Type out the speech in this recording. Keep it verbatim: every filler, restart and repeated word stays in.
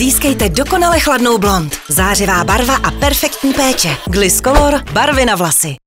Získejte dokonale chladnou blond, zářivá barva a perfektní péče. Gliss Color, barvy na vlasy.